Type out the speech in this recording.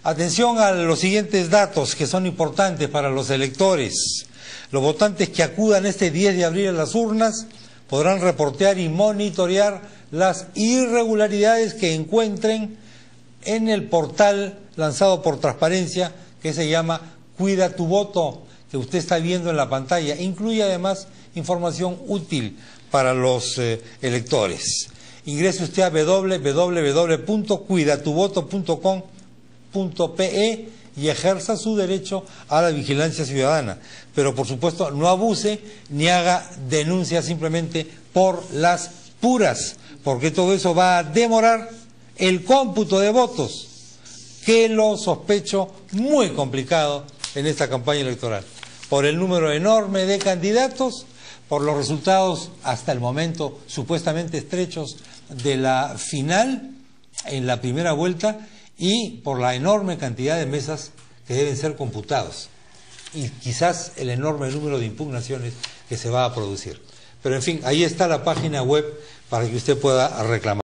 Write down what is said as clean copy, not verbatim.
Atención a los siguientes datos que son importantes para los electores. Los votantes que acudan este 10 de abril a las urnas podrán reportear y monitorear las irregularidades que encuentren en el portal lanzado por Transparencia, que se llama Cuida tu voto, que usted está viendo en la pantalla. Incluye además información útil para los electores. Ingrese usted a www.cuidatuvoto.com.pe y ejerza su derecho a la vigilancia ciudadana. Pero por supuesto no abuse ni haga denuncias simplemente por las puras, porque todo eso va a demorar el cómputo de votos, que lo sospecho muy complicado en esta campaña electoral, por el número enorme de candidatos, por los resultados hasta el momento supuestamente estrechos de la final en la primera vuelta y por la enorme cantidad de mesas que deben ser computados y quizás el enorme número de impugnaciones que se va a producir. Pero en fin, ahí está la página web para que usted pueda reclamar.